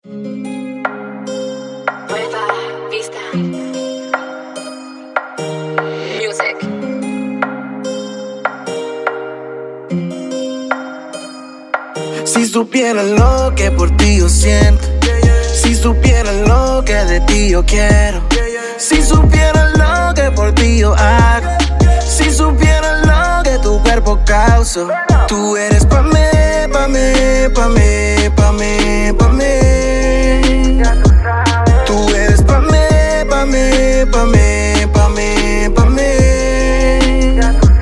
Nueva Vista Music. Si supieran lo que por ti yo siento, si supieran lo que de ti yo quiero, si supieran lo que por ti yo hago, si supieran lo que tu cuerpo causa. Tú eres pa' mí, pa' mí, pa' mí, pa' mí, pa' mí. Tú eres pa' mí, pa' mí, pa' mí, pa' mí, pa' mí.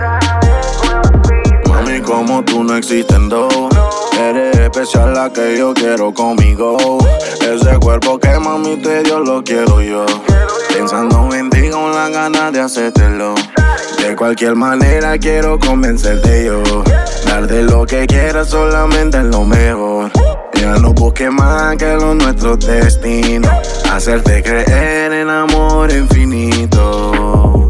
Mami, como tú no existen dos. Eres especial, la que yo quiero conmigo. Ese cuerpo que mami te dio lo quiero yo. Pensando en ti con la ganas de hacértelo. De cualquier manera quiero convencerte yo. Darte lo que quieras, solamente es lo mejor. Ya no busques más que lo nuestro destino. Hacerte creer en amor infinito.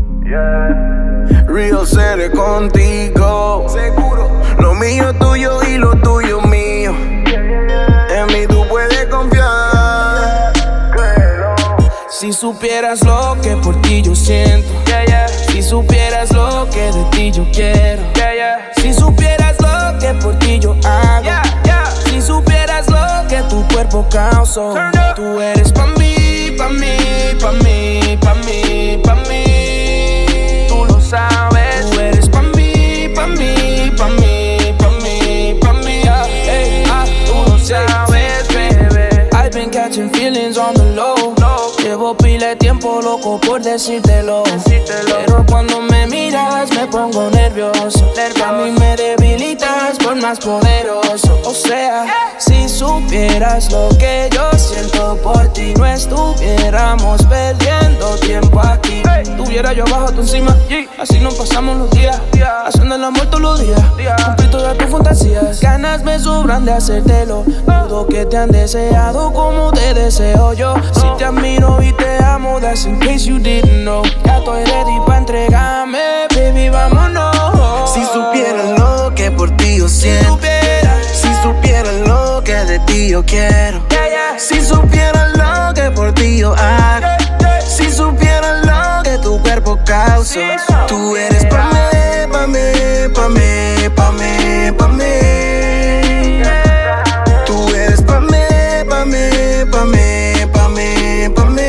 Real seré contigo. Seguro. Lo mío tuyo y lo tuyo mío. En mí tú puedes confiar. Si supieras lo que por ti yo siento, si supieras lo que de ti yo quiero, si supieras lo que por ti yo hago, si supieras lo que tu cuerpo causó. Tú eres pa' mí, pa' mí, pa' mí, pa' mí, pa' mí. Tú lo sabes. Tú eres pa' mí, pa' mí, pa' mí, pa' mí, pa' mí. Tú lo sabes, baby. I've been catching feelings on the low. Llevo pila de tiempo loco por decírtelo. Pero cuando me miras me pongo nervioso. A mí me debilitas por más poderoso. O sea, si supieras lo que yo siento por ti, no estuviéramos perdiendo tiempo aquí. Tuviera yo abajo, tú encima, así nos pasamos los días, haciendo el amor todos los días. Cumplir todas tus fantasías. Ganas me sobran de hacértelo. Dudo que te han deseado como te deseo yo. Si te admiro y te amo, that's in case you didn't know. Ya estoy ready pa' entregarme, baby, vámonos. Si supieran lo que por ti yo siento, si supieran lo que de ti yo quiero, si supieran lo que por ti yo hago, si supieran lo que tu cuerpo causa. Tú eres pa' mí, pa' mí, pa' mí, pa' mí, pa' mí. Tú eres pa' mí, pa' mí, pa' mí, pa' mí, pa' mí.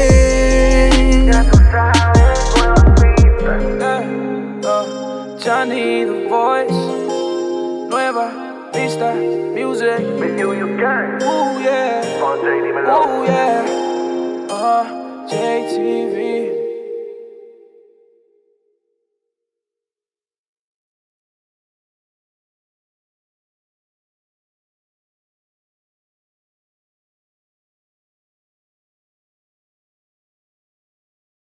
Johnny the Voice, Nueva Vista Music. Ooh yeah, ooh yeah, JTV.